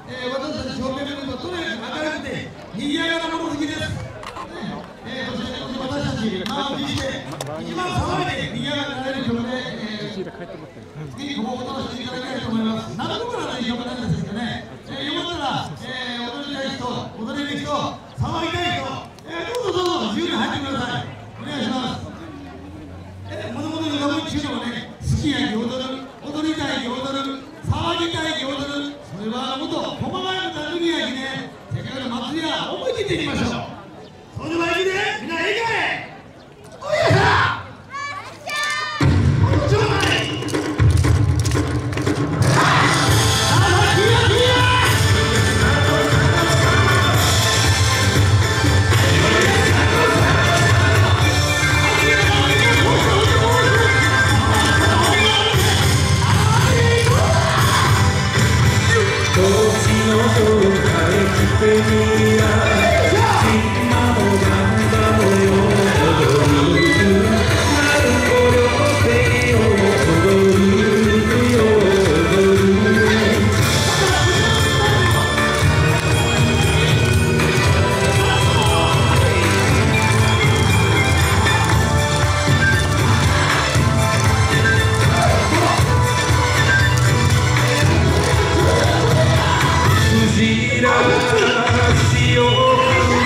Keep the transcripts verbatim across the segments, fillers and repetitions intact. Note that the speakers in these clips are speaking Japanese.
えー、私たち証券メンバーとにかく明るくて賑やかなもの好きです。えー、そして私たち満を持して一番騒いで賑やかになれる曲で、えー、次にここを踊らせていただきたいと思います。なんとかなという曲なんですけどね、えー、よかったら、えー、踊りたい人、踊れる人、騒ぎたい人、えー、どうぞどうぞ自由に入ってください。お願いします。えー、もともと歌声っていうのはね、好きやき踊る、踊りたいき踊る、騒ぎたいき踊る、それはあのこと細かい歌の時やきね、せっかくの祭りや思い切っていきましょう。それでは行きでみんなええかい。おやさしよう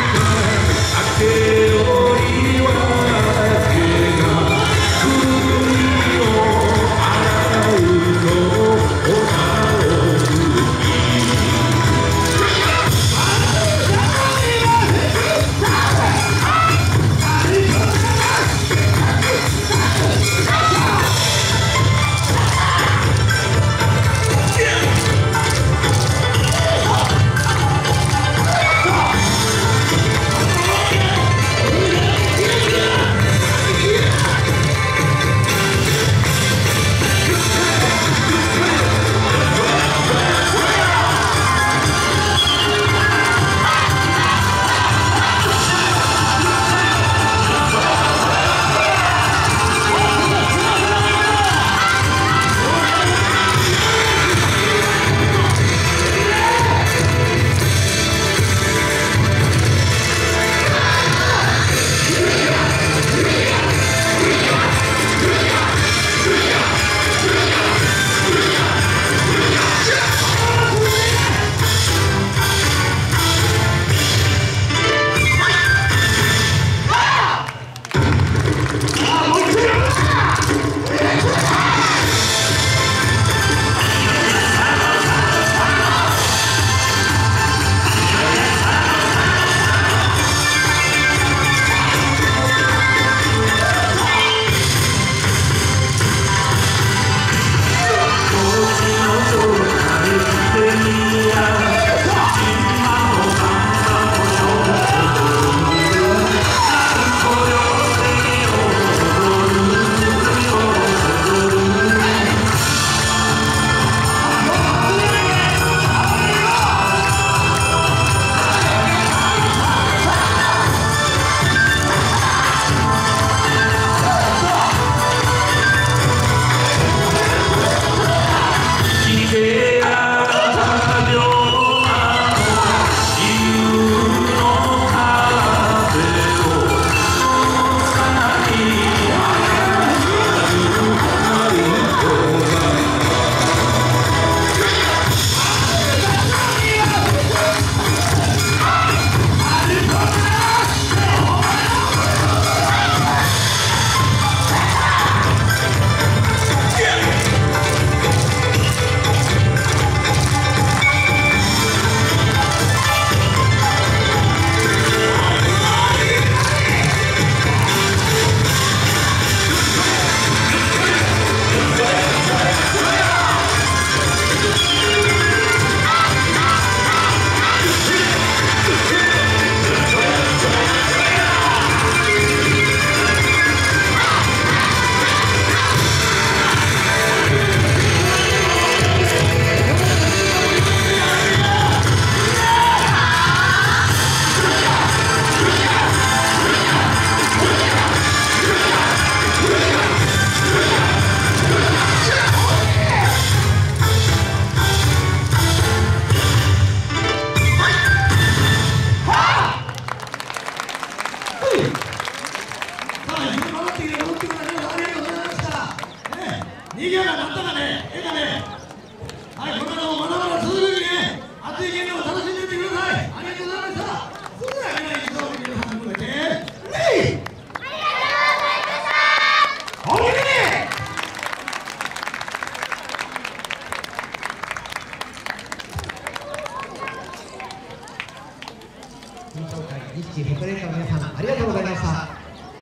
賑やかになったかね、ええかね。はい、この後もまだまだ続くにね、熱いゲームを楽しんでいってください。ありがとうございました。それでは皆さん、一度皆さんに向けて、レイ。おめでとう。 日朝会日北連会の皆様